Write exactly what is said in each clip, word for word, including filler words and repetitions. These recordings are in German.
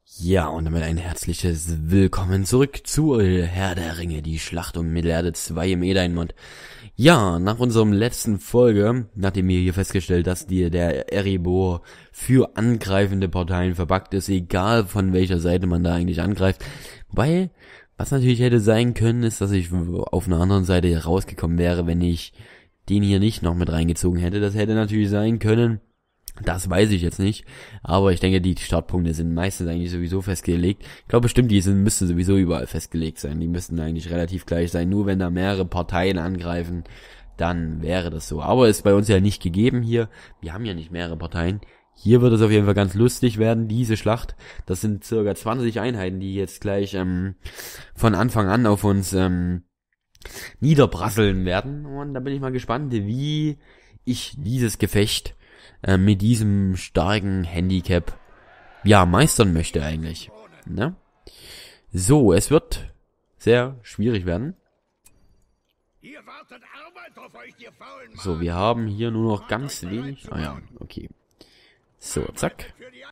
Ja, und damit ein herzliches Willkommen zurück zu Herr der Ringe, die Schlacht um Mittelerde zwei im Edainmond. Ja, nach unserem letzten Folge, nachdem wir hier festgestellt, dass die, der Erebor für angreifende Parteien verbuggt ist, egal von welcher Seite man da eigentlich angreift. Wobei, was natürlich hätte sein können, ist, dass ich auf einer anderen Seite rausgekommen wäre, wenn ich den hier nicht noch mit reingezogen hätte. Das hätte natürlich sein können. Das weiß ich jetzt nicht, aber ich denke, die Startpunkte sind meistens eigentlich sowieso festgelegt. Ich glaube bestimmt, die sind, müssten sowieso überall festgelegt sein. Die müssten eigentlich relativ gleich sein. Nur wenn da mehrere Parteien angreifen, dann wäre das so. Aber ist bei uns ja nicht gegeben hier. Wir haben ja nicht mehrere Parteien. Hier wird es auf jeden Fall ganz lustig werden, diese Schlacht. Das sind circa zwanzig Einheiten, die jetzt gleich ähm, von Anfang an auf uns ähm, niederprasseln werden. Und da bin ich mal gespannt, wie ich dieses Gefecht mit diesem starken Handicap ja meistern möchte eigentlich, ne? So, es wird sehr schwierig werden. So, wir haben hier nur noch ganz wenig. Ah ja, okay. So, zack.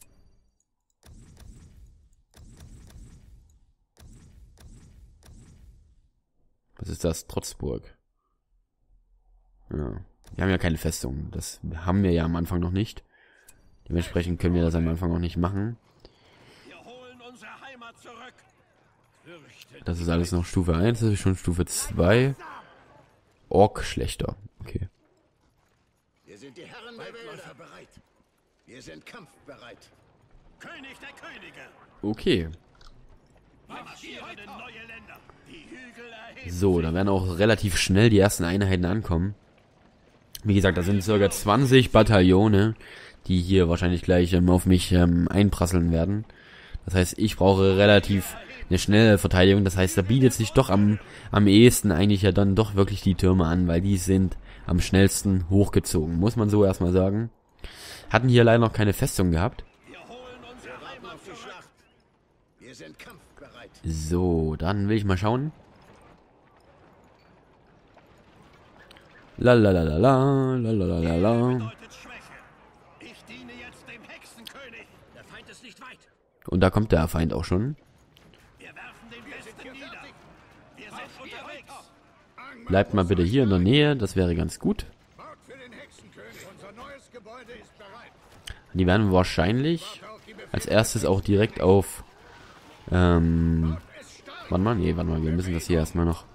Was ist das? Trotzburg. Ja. Wir haben ja keine Festung. Das haben wir ja am Anfang noch nicht. Dementsprechend können wir das am Anfang noch nicht machen. Das ist alles noch Stufe eins, das ist schon Stufe zwei. Ork schlechter. Okay. Wir sind die Herren der Wälder bereit. Wir sind kampfbereit. König der Könige. Okay. So, da werden auch relativ schnell die ersten Einheiten ankommen. Wie gesagt, da sind circa zwanzig Bataillone, die hier wahrscheinlich gleich ähm, auf mich ähm, einprasseln werden. Das heißt, ich brauche relativ eine schnelle Verteidigung. Das heißt, da bietet sich doch am am ehesten eigentlich ja dann doch wirklich die Türme an, weil die sind am schnellsten hochgezogen, muss man so erstmal sagen. Hatten hier leider noch keine Festung gehabt. So, dann will ich mal schauen. La la la la la la la la la. Und da kommt der Feind auch schon. Bleibt mal bitte hier in der Nähe, das wäre ganz gut. Die werden wahrscheinlich als erstes auch direkt auf ähm warte mal, nee, warte mal, wir müssen das hier erstmal noch.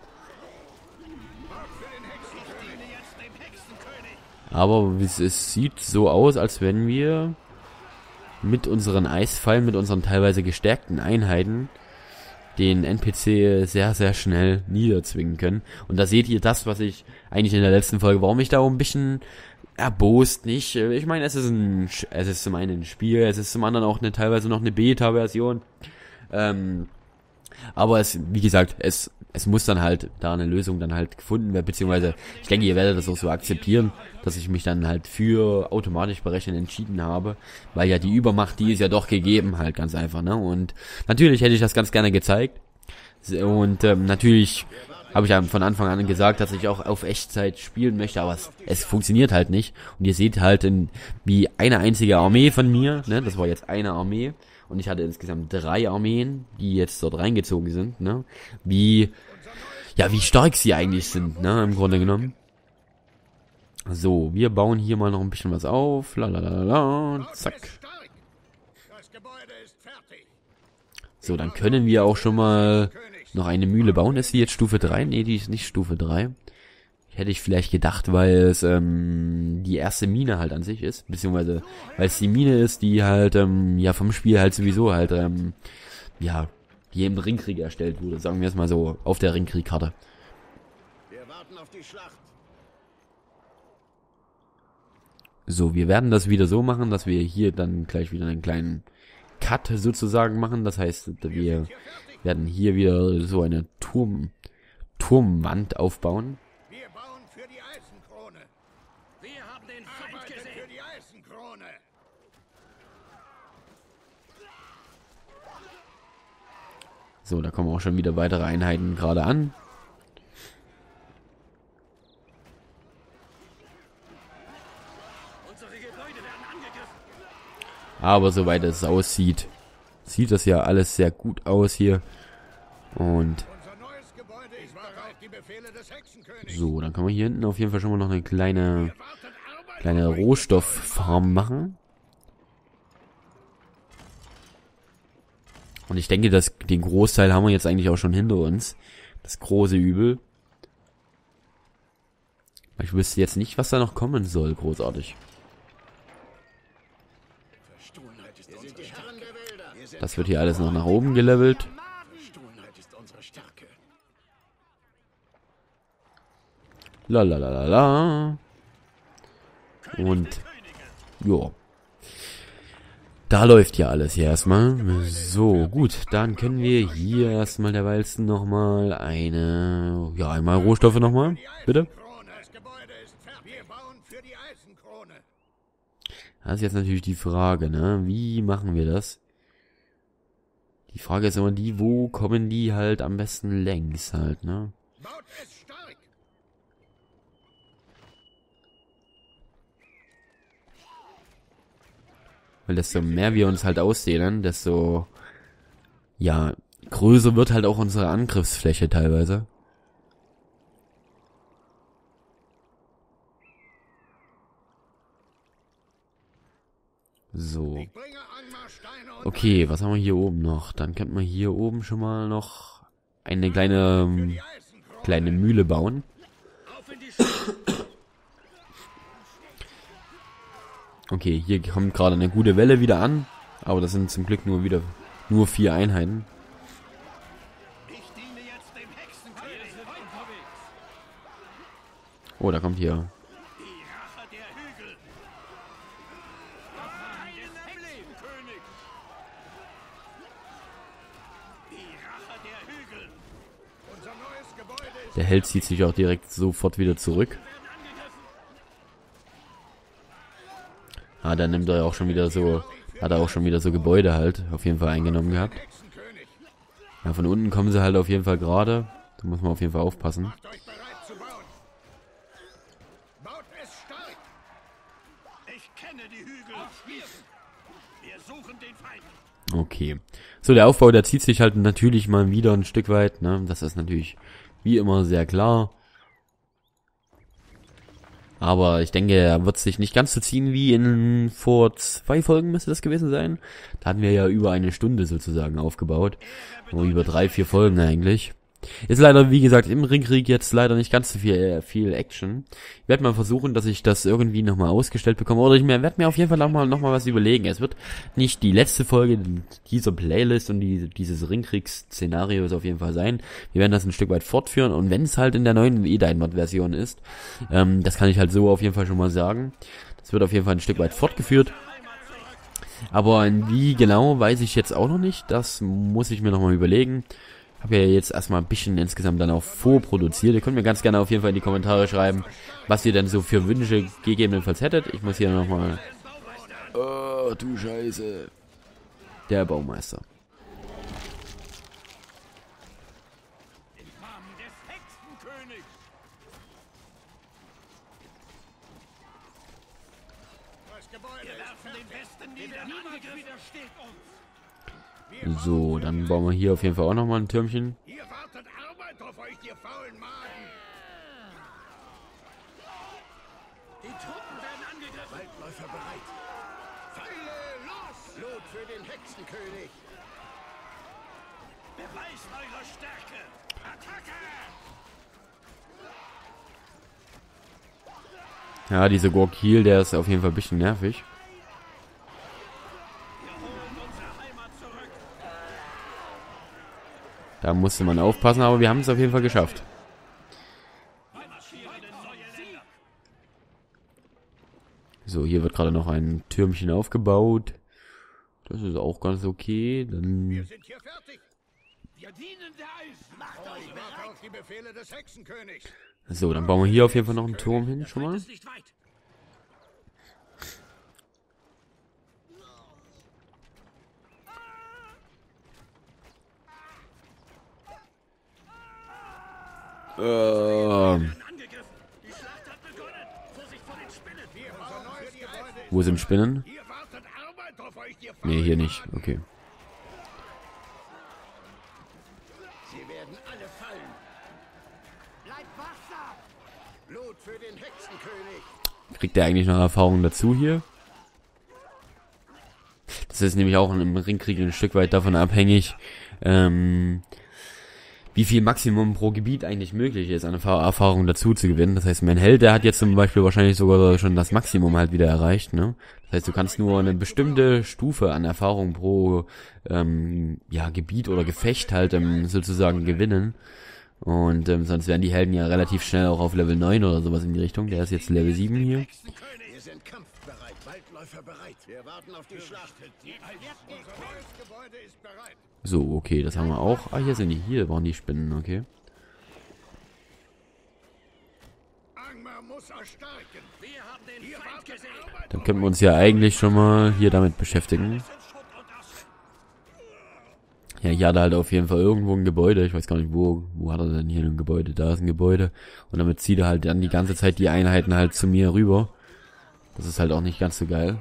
Aber es, es sieht so aus, als wenn wir mit unseren Eisfallen, mit unseren teilweise gestärkten Einheiten den N P C sehr, sehr schnell niederzwingen können. Und da seht ihr das, was ich eigentlich in der letzten Folge, warum ich da auch ein bisschen erbost nicht. Ich meine, es ist ein, es ist zum einen ein Spiel, es ist zum anderen auch eine teilweise noch eine Beta-Version. Ähm, aber es, wie gesagt, es es muss dann halt da eine Lösung dann halt gefunden werden, beziehungsweise ich denke, ihr werdet das auch so akzeptieren, dass ich mich dann halt für automatisch berechnen entschieden habe, weil ja die Übermacht, die ist ja doch gegeben, halt ganz einfach, ne? Und natürlich hätte ich das ganz gerne gezeigt und ähm, natürlich habe ich ja von Anfang an gesagt, dass ich auch auf Echtzeit spielen möchte, aber es, es funktioniert halt nicht. Und ihr seht halt, in, wie eine einzige Armee von mir, ne, das war jetzt eine Armee, und ich hatte insgesamt drei Armeen, die jetzt dort reingezogen sind, ne, wie, ja, wie stark sie eigentlich sind, ne, im Grunde genommen. So, wir bauen hier mal noch ein bisschen was auf, lalalala, zack. So, dann können wir auch schon mal noch eine Mühle bauen. Ist die jetzt Stufe drei? Nee, die ist nicht Stufe drei. Hätte ich vielleicht gedacht, weil es ähm, die erste Mine halt an sich ist. Beziehungsweise, weil es die Mine ist, die halt ähm, ja vom Spiel halt sowieso halt, ähm, ja, die im Ringkrieg erstellt wurde. Sagen wir es mal so, auf der Ringkrieg-Karte. Wir warten auf die Schlacht. So, wir werden das wieder so machen, dass wir hier dann gleich wieder einen kleinen Cut sozusagen machen. Das heißt, wir werden hier wieder so eine Turm, Turmwand aufbauen. Wir bauen für die Eisenkrone. Wir haben den Feind gesehen. Für die Eisenkrone. So, da kommen auch schon wieder weitere Einheiten gerade an. Aber soweit es aussieht, sieht das ja alles sehr gut aus hier. Und so, dann kann man hier hinten auf jeden Fall schon mal noch eine kleine, kleine Rohstofffarm machen. Und ich denke, dass den Großteil haben wir jetzt eigentlich auch schon hinter uns. Das große Übel. Ich wüsste jetzt nicht, was da noch kommen soll, großartig. Das wird hier alles noch nach oben gelevelt. Lalalala. Und jo. Da läuft ja alles hier erstmal. So, gut, dann können wir hier erstmal derweilsten nochmal eine, ja, einmal Rohstoffe nochmal, bitte. Das ist jetzt natürlich die Frage, ne, wie machen wir das? Die Frage ist immer die, wo kommen die halt am besten längs halt, ne? Weil desto mehr wir uns halt ausdehnen, desto, ja, größer wird halt auch unsere Angriffsfläche teilweise. So. Okay, was haben wir hier oben noch? Dann könnte man hier oben schon mal noch eine kleine, ähm, kleine Mühle bauen. Okay, hier kommt gerade eine gute Welle wieder an, aber das sind zum Glück nur wieder nur vier Einheiten. Oh, da kommt hier. Der Held zieht sich auch direkt sofort wieder zurück. Ah, dann nimmt er auch schon wieder so, hat er auch schon wieder so Gebäude halt auf jeden Fall eingenommen gehabt. Ja, von unten kommen sie halt auf jeden Fall gerade. Da muss man auf jeden Fall aufpassen. Okay. So, der Aufbau, der zieht sich halt natürlich mal wieder ein Stück weit, ne? Das ist natürlich wie immer sehr klar. Aber ich denke, er wird sich nicht ganz so ziehen wie in vor zwei Folgen müsste das gewesen sein. Da hatten wir ja über eine Stunde sozusagen aufgebaut. Oder über drei, vier Folgen eigentlich. Ist leider, wie gesagt, im Ringkrieg jetzt leider nicht ganz so viel, äh, viel Action. Ich werde mal versuchen, dass ich das irgendwie nochmal ausgestellt bekomme. Oder ich werde mir auf jeden Fall nochmal noch mal was überlegen. Es wird nicht die letzte Folge dieser Playlist und die, dieses Ringkriegs-Szenarios auf jeden Fall sein. Wir werden das ein Stück weit fortführen. Und wenn es halt in der neuen E-Dynamod-Version ist, ähm, das kann ich halt so auf jeden Fall schon mal sagen. Das wird auf jeden Fall ein Stück weit fortgeführt. Aber wie genau, weiß ich jetzt auch noch nicht. Das muss ich mir nochmal überlegen. Habe ja jetzt erstmal ein bisschen insgesamt dann auch vorproduziert. Ihr könnt mir ganz gerne auf jeden Fall in die Kommentare schreiben, was ihr denn so für Wünsche gegebenenfalls hättet. Ich muss hier nochmal... Oh, du Scheiße. Der Baumeister. So, dann bauen wir hier auf jeden Fall auch nochmal ein Türmchen. Hier wartet Arbeit auf euch, ihr faulen Maden. Die Truppen werden angegriffen. Waldläufer bereit. Pfeile los! Blut für den Hexenkönig. Beweist eure Stärke. Attacke! Ja, diese Gorkil, der ist auf jeden Fall ein bisschen nervig. Da musste man aufpassen, aber wir haben es auf jeden Fall geschafft. So, hier wird gerade noch ein Türmchen aufgebaut. Das ist auch ganz okay. Dann Wir sind hier fertig. Wir dienen der Eisen. Macht euch bereit auf die Befehle des Hexenkönigs. So, dann bauen wir hier auf jeden Fall noch einen Turm hin, schon mal. Ähm. Wo sind Spinnen? Ne, hier nicht. Okay. Blut für den Hexenkönig. Kriegt der eigentlich noch Erfahrung dazu hier? Das ist nämlich auch im Ringkrieg ein Stück weit davon abhängig, ähm, wie viel Maximum pro Gebiet eigentlich möglich ist, an Erfahrung dazu zu gewinnen. Das heißt, mein Held, der hat jetzt zum Beispiel wahrscheinlich sogar schon das Maximum halt wieder erreicht, ne? Das heißt, du kannst nur eine bestimmte Stufe an Erfahrung pro ähm, ja, Gebiet oder Gefecht halt ähm, sozusagen gewinnen. Und ähm, sonst wären die Helden ja relativ schnell auch auf Level neun oder sowas in die Richtung. Der ist jetzt Level sieben hier. Wir sind kampfbereit, Waldläufer bereit. Wir warten auf die Schlacht. Unser neues Gebäude ist bereit. So, okay, das haben wir auch. Ah, hier sind die. Hier waren die Spinnen, okay. Angmar muss erstarken. Wir haben den Feind gesehen. Dann könnten wir uns ja eigentlich schon mal hier damit beschäftigen. Ja, hier hat er halt auf jeden Fall irgendwo ein Gebäude. Ich weiß gar nicht, wo, wo hat er denn hier ein Gebäude? Da ist ein Gebäude. Und damit zieht er halt dann die ganze Zeit die Einheiten halt zu mir rüber. Das ist halt auch nicht ganz so geil.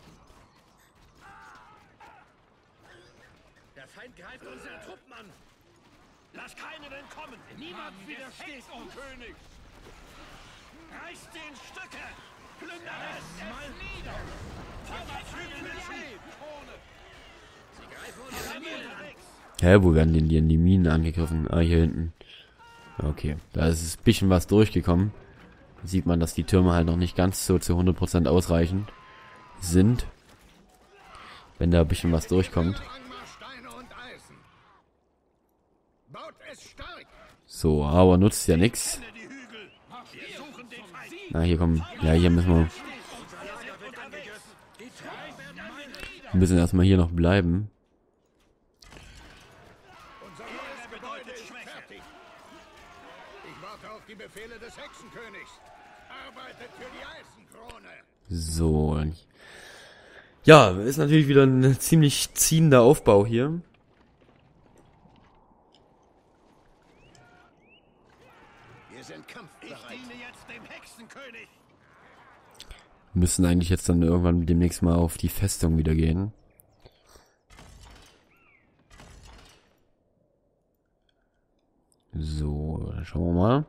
Der Feind greift unsere Truppen an. Lass keinen entkommen. Niemand widersteht, o König. Reißt den Stücke. Plündert es mal nieder. Vorwärts für den Schild. Sie greifen uns an. Hä, wo werden denn die in die Minen angegriffen? Ah, hier hinten. Okay, da ist ein bisschen was durchgekommen. Da sieht man, dass die Türme halt noch nicht ganz so zu hundert Prozent ausreichend sind. Wenn da ein bisschen was durchkommt. So, aber nutzt ja nix. Na, hier kommen. Ja, hier müssen wir. Wir müssen erstmal hier noch bleiben. Die Befehle des Hexenkönigs. Arbeitet für die Eisenkrone. So. Ja, ist natürlich wieder ein ziemlich ziehender Aufbau hier. Wir sind kampfbereit. Ich diene jetzt dem Hexenkönig. Wir müssen eigentlich jetzt dann irgendwann demnächst mal auf die Festung wieder gehen. So, dann schauen wir mal.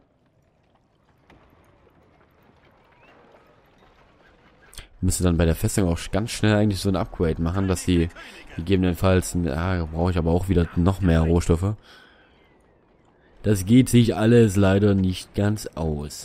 Müsste dann bei der Festung auch ganz schnell eigentlich so ein Upgrade machen, dass die gegebenenfalls, ja, brauche ich aber auch wieder noch mehr Rohstoffe. Das geht sich alles leider nicht ganz aus.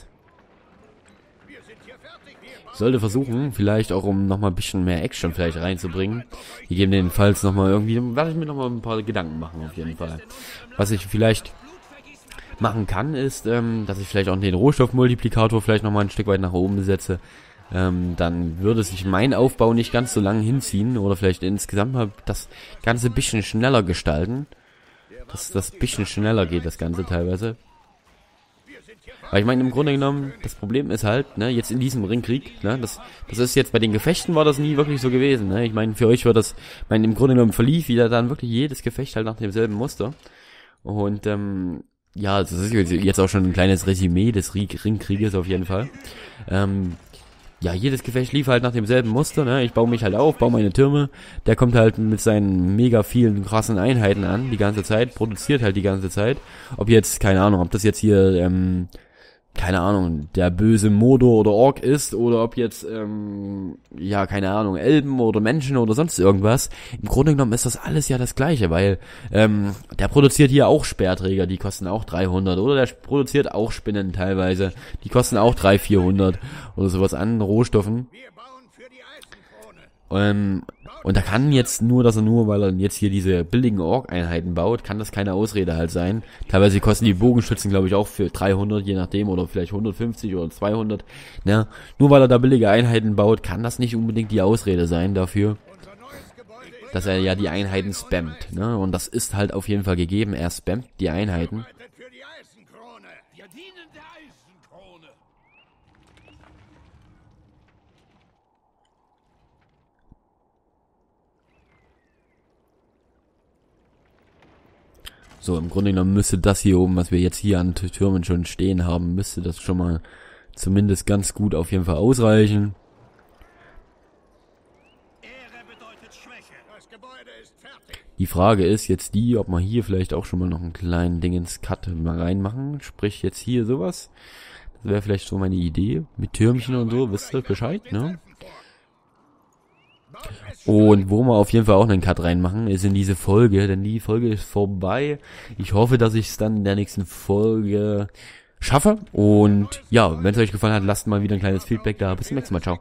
Ich sollte versuchen, vielleicht auch um nochmal ein bisschen mehr Action vielleicht reinzubringen, gegebenenfalls nochmal irgendwie, werde ich mir nochmal ein paar Gedanken machen auf jeden Fall. Was ich vielleicht machen kann, ist, ähm, dass ich vielleicht auch den Rohstoffmultiplikator vielleicht nochmal ein Stück weit nach oben setze. Ähm, dann würde sich mein Aufbau nicht ganz so lang hinziehen oder vielleicht insgesamt mal das Ganze ein bisschen schneller gestalten. Dass das ein bisschen schneller geht, das Ganze teilweise. Weil ich meine, im Grunde genommen, das Problem ist halt, ne, jetzt in diesem Ringkrieg, ne, das, das ist jetzt bei den Gefechten war das nie wirklich so gewesen, ne. Ich meine, für euch war das, ich meine, im Grunde genommen verlief wieder dann wirklich jedes Gefecht halt nach demselben Muster. Und, ähm, ja, das ist jetzt auch schon ein kleines Resümee des Ringkrieges auf jeden Fall. Ähm, Ja, jedes Gefecht lief halt nach demselben Muster, ne? Ich baue mich halt auf, baue meine Türme. Der kommt halt mit seinen mega vielen krassen Einheiten an, die ganze Zeit, produziert halt die ganze Zeit. Ob jetzt, keine Ahnung, ob das jetzt hier, ähm, keine Ahnung, der böse Modo oder Ork ist, oder ob jetzt, ähm, ja, keine Ahnung, Elben oder Menschen oder sonst irgendwas. Im Grunde genommen ist das alles ja das Gleiche, weil, ähm, der produziert hier auch Speerträger, die kosten auch dreihundert, oder der produziert auch Spinnen teilweise, die kosten auch dreihundert, vierhundert oder sowas an Rohstoffen. Wir bauen für die Eisenkrone. Ähm, und da kann jetzt nur, dass er nur, weil er jetzt hier diese billigen Ork-Einheiten baut, kann das keine Ausrede halt sein. Teilweise kosten die Bogenschützen, glaube ich, auch für dreihundert, je nachdem, oder vielleicht hundertfünfzig oder zweihundert. Ne? Nur weil er da billige Einheiten baut, kann das nicht unbedingt die Ausrede sein dafür, Unser neues Gebäude ist dass er ja die Einheiten spammt. Ne? Und das ist halt auf jeden Fall gegeben. Er spammt die Einheiten. arbeitet für die Eisenkrone. Wir dienen der Eisenkrone. So, im Grunde genommen müsste das hier oben, was wir jetzt hier an Türmen schon stehen haben, müsste das schon mal zumindest ganz gut auf jeden Fall ausreichen. Ehre bedeutet Schwäche. Das Gebäude ist fertig. Die Frage ist jetzt die, ob wir hier vielleicht auch schon mal noch einen kleinen Ding ins Cut mal reinmachen. Sprich jetzt hier sowas. Das wäre vielleicht so meine Idee. Mit Türmchen und so, wisst ihr Bescheid, ne? Und wo wir auf jeden Fall auch einen Cut reinmachen, ist in diese Folge, denn die Folge ist vorbei. Ich hoffe, dass ich es dann in der nächsten Folge schaffe. Und ja, wenn es euch gefallen hat, lasst mal wieder ein kleines Feedback da. Bis zum nächsten Mal, ciao.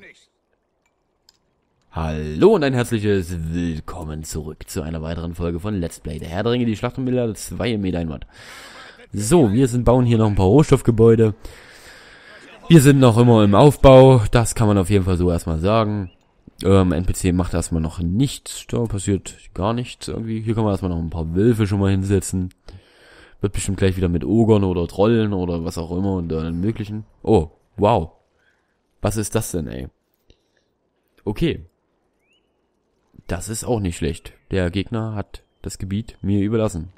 Hallo und ein herzliches Willkommen zurück zu einer weiteren Folge von Let's Play der Herr der Ringe, die Schlacht um Mittelerde zwei im Edainmod. So, wir sind bauen hier noch ein paar Rohstoffgebäude. Wir sind noch immer im Aufbau, das kann man auf jeden Fall so erstmal sagen. Ähm, N P C macht erstmal noch nichts, da passiert gar nichts irgendwie. Hier kann man erstmal noch ein paar Wölfe schon mal hinsetzen. Wird bestimmt gleich wieder mit Ogern oder Trollen oder was auch immer und allem möglichen. Oh, wow. Was ist das denn, ey? Okay. Das ist auch nicht schlecht. Der Gegner hat das Gebiet mir überlassen.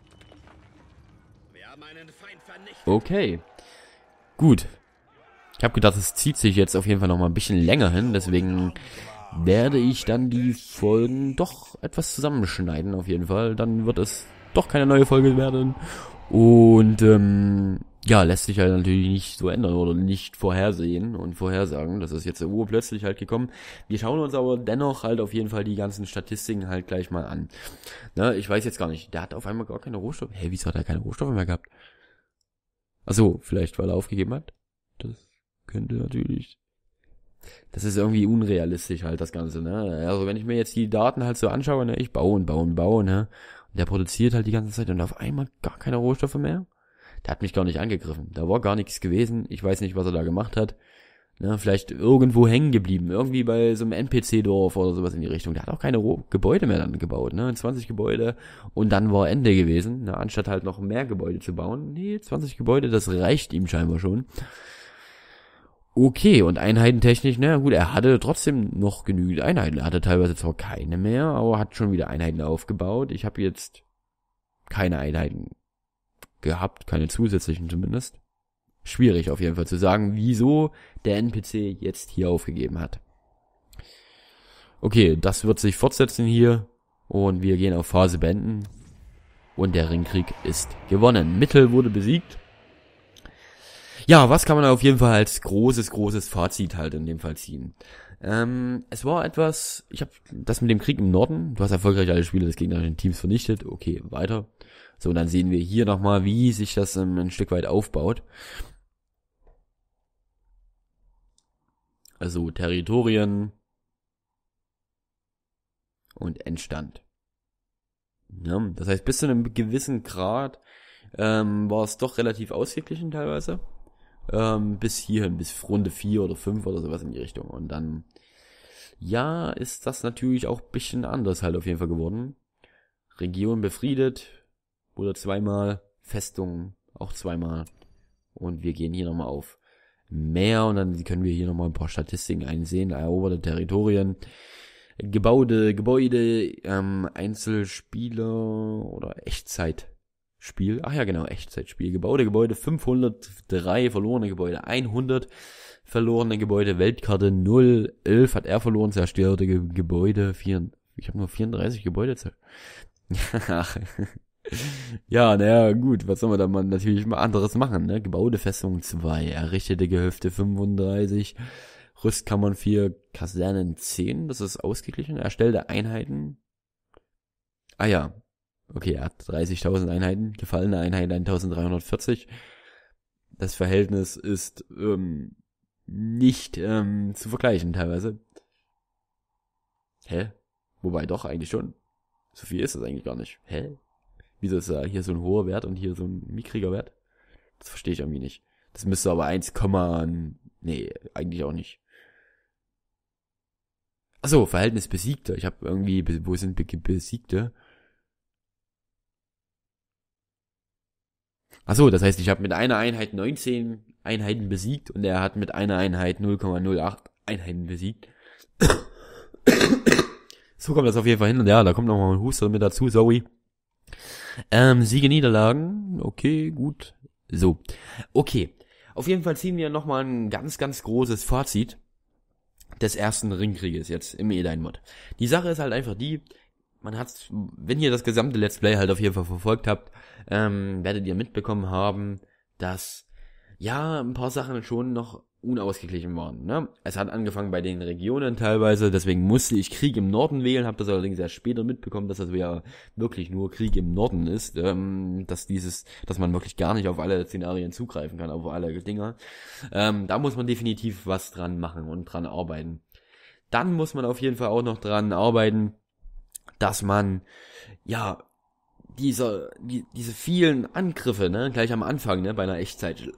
Okay. Gut. Ich habe gedacht, es zieht sich jetzt auf jeden Fall noch mal ein bisschen länger hin. Deswegen werde ich dann die Folgen doch etwas zusammenschneiden auf jeden Fall. Dann wird es doch keine neue Folge werden. Und ähm, ja, lässt sich halt natürlich nicht so ändern oder nicht vorhersehen und vorhersagen. Das ist jetzt so plötzlich halt gekommen. Wir schauen uns aber dennoch halt auf jeden Fall die ganzen Statistiken halt gleich mal an. Ne, ich weiß jetzt gar nicht. Der hat auf einmal gar keine Rohstoffe. Hä, wieso hat er keine Rohstoffe mehr gehabt? Ach so, vielleicht weil er aufgegeben hat. Das könnte natürlich... Das ist irgendwie unrealistisch halt, das Ganze, ne? Also wenn ich mir jetzt die Daten halt so anschaue, ne, ich baue und baue und baue, ne? Und der produziert halt die ganze Zeit und auf einmal gar keine Rohstoffe mehr. Der hat mich gar nicht angegriffen. Da war gar nichts gewesen. Ich weiß nicht, was er da gemacht hat. Ne, vielleicht irgendwo hängen geblieben. Irgendwie bei so einem N P C-Dorf oder sowas in die Richtung. Der hat auch keine Ro- Gebäude mehr dann gebaut, ne? zwanzig Gebäude und dann war Ende gewesen, ne? Anstatt halt noch mehr Gebäude zu bauen. Nee, zwanzig Gebäude, das reicht ihm scheinbar schon. Okay, und einheitentechnisch, na gut, er hatte trotzdem noch genügend Einheiten. Er hatte teilweise zwar keine mehr, aber hat schon wieder Einheiten aufgebaut. Ich habe jetzt keine Einheiten gehabt, keine zusätzlichen zumindest. Schwierig auf jeden Fall zu sagen, wieso der N P C jetzt hier aufgegeben hat. Okay, das wird sich fortsetzen hier und wir gehen auf Phase beenden und der Ringkrieg ist gewonnen. Mittel wurde besiegt. Ja, was kann man auf jeden Fall als großes, großes Fazit halt in dem Fall ziehen? Ähm, es war etwas, ich habe das mit dem Krieg im Norden, du hast erfolgreich alle Spiele des gegnerischen Teams vernichtet, okay, weiter. So, dann sehen wir hier nochmal, wie sich das ähm, ein Stück weit aufbaut. Also Territorien und Endstand. Ja, das heißt, bis zu einem gewissen Grad ähm, war es doch relativ ausgeglichen teilweise. Ähm, bis hierhin, bis Runde vier oder fünf oder sowas in die Richtung. Und dann, ja, ist das natürlich auch ein bisschen anders halt auf jeden Fall geworden. Region befriedet, oder zweimal, Festung auch zweimal. Und wir gehen hier nochmal auf Meer und dann können wir hier nochmal ein paar Statistiken einsehen. Eroberte Territorien, Gebäude, Gebäude, ähm, Einzelspieler oder Echtzeit. Spiel, ach ja genau, Echtzeitspiel, Gebäude, Gebäude, fünfhundertdrei, verlorene Gebäude, hundert, verlorene Gebäude, Weltkarte null, elf hat er verloren, zerstörte Ge- Gebäude, vier, ich habe nur vierunddreißig Gebäude zerstört. Ja, naja, gut, was soll man da mal natürlich mal anderes machen, ne? Gebäudefestung zwei, errichtete Gehöfte fünfunddreißig, Rüstkammern vier, Kasernen zehn, das ist ausgeglichen, erstellte Einheiten, ah ja, okay, er hat dreißigtausend Einheiten, gefallene Einheiten eintausenddreihundertvierzig. Das Verhältnis ist ähm, nicht ähm, zu vergleichen teilweise. Hä? Wobei doch, eigentlich schon. So viel ist das eigentlich gar nicht. Hä? Wieso ist da hier so ein hoher Wert und hier so ein mickriger Wert? Das verstehe ich irgendwie nicht. Das müsste aber eins, nee, eigentlich auch nicht. Achso, Verhältnis Besiegter. Ich habe irgendwie, wo sind Be- Besiegte? Achso, das heißt, ich habe mit einer Einheit neunzehn Einheiten besiegt und er hat mit einer Einheit null Komma null acht Einheiten besiegt. So kommt das auf jeden Fall hin. Und ja, da kommt noch mal ein Huster mit dazu, sorry. Ähm, Siege, Niederlagen. Okay, gut. So. Okay. Auf jeden Fall ziehen wir nochmal ein ganz, ganz großes Fazit des ersten Ringkrieges jetzt im Edainmod. Die Sache ist halt einfach die, man hat's, wenn ihr das gesamte Let's Play halt auf jeden Fall verfolgt habt, ähm, werdet ihr mitbekommen haben, dass ja ein paar Sachen schon noch unausgeglichen waren, ne? Es hat angefangen bei den Regionen teilweise, deswegen musste ich Krieg im Norden wählen, habe das allerdings erst später mitbekommen, dass das ja wirklich nur Krieg im Norden ist, ähm, dass dieses, dass man wirklich gar nicht auf alle Szenarien zugreifen kann, auf alle Dinger. Ähm, da muss man definitiv was dran machen und dran arbeiten. Dann muss man auf jeden Fall auch noch dran arbeiten, dass man, ja, diese, die, diese vielen Angriffe, ne, gleich am Anfang, ne, bei einer Echtzeit.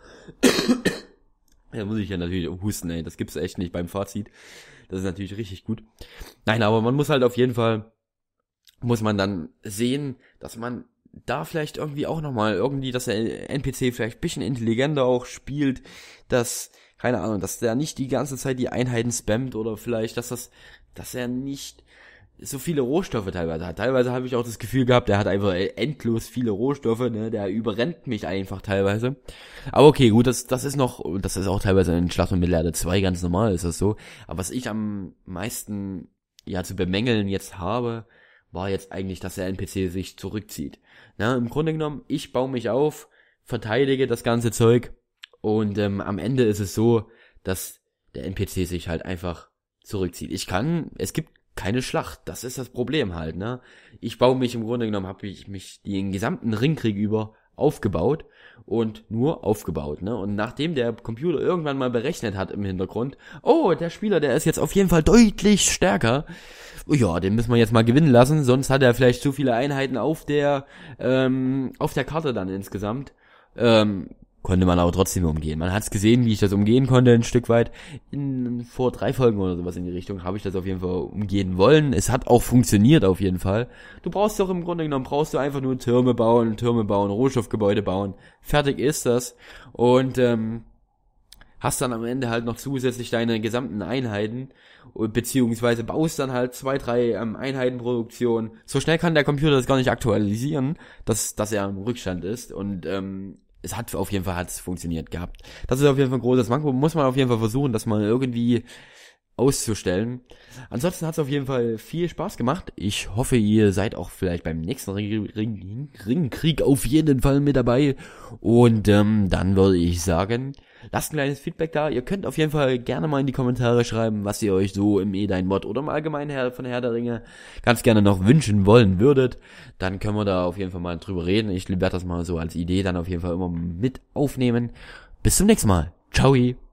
Da muss ich ja natürlich husten, ey, das gibt's echt nicht beim Fazit. Das ist natürlich richtig gut. Nein, aber man muss halt auf jeden Fall, muss man dann sehen, dass man da vielleicht irgendwie auch nochmal irgendwie, dass der N P C vielleicht ein bisschen intelligenter auch spielt, dass, keine Ahnung, dass der nicht die ganze Zeit die Einheiten spammt oder vielleicht, dass das, dass er nicht so viele Rohstoffe teilweise hat. Teilweise habe ich auch das Gefühl gehabt, der hat einfach endlos viele Rohstoffe, ne, der überrennt mich einfach teilweise. Aber okay, gut, das das ist noch, das ist auch teilweise in Schlacht um Mittelerde zwei ganz normal, ist das so. Aber was ich am meisten, ja, zu bemängeln jetzt habe, war jetzt eigentlich, dass der N P C sich zurückzieht. Na, im Grunde genommen, ich baue mich auf, verteidige das ganze Zeug und ähm, am Ende ist es so, dass der N P C sich halt einfach zurückzieht. Ich kann, es gibt keine Schlacht, das ist das Problem halt, ne? Ich baue mich im Grunde genommen, habe ich mich den gesamten Ringkrieg über aufgebaut und nur aufgebaut, ne? Und nachdem der Computer irgendwann mal berechnet hat im Hintergrund, oh, der Spieler, der ist jetzt auf jeden Fall deutlich stärker, ja, den müssen wir jetzt mal gewinnen lassen, sonst hat er vielleicht zu viele Einheiten auf der, ähm, auf der Karte dann insgesamt, ähm, konnte man aber trotzdem umgehen. Man hat es gesehen, wie ich das umgehen konnte, ein Stück weit. In, vor drei Folgen oder sowas in die Richtung habe ich das auf jeden Fall umgehen wollen. Es hat auch funktioniert auf jeden Fall. Du brauchst doch im Grunde genommen, brauchst du einfach nur Türme bauen, Türme bauen, Rohstoffgebäude bauen. Fertig ist das. Und ähm, hast dann am Ende halt noch zusätzlich deine gesamten Einheiten, beziehungsweise baust dann halt zwei, drei ähm, Einheitenproduktion. So schnell kann der Computer das gar nicht aktualisieren, dass, dass er im Rückstand ist. Und ähm, es hat auf jeden Fall hat's funktioniert gehabt. Das ist auf jeden Fall ein großes Manko. Muss man auf jeden Fall versuchen, das mal irgendwie auszustellen. Ansonsten hat's auf jeden Fall viel Spaß gemacht. Ich hoffe, ihr seid auch vielleicht beim nächsten Ring, Ring, Ringkrieg auf jeden Fall mit dabei. Und ähm, dann würde ich sagen, lasst ein kleines Feedback da. Ihr könnt auf jeden Fall gerne mal in die Kommentare schreiben, was ihr euch so im Edain-Mod oder im Allgemeinen von Herr der Ringe ganz gerne noch wünschen wollen würdet. Dann können wir da auf jeden Fall mal drüber reden. Ich werde das mal so als Idee dann auf jeden Fall immer mit aufnehmen. Bis zum nächsten Mal. Ciao.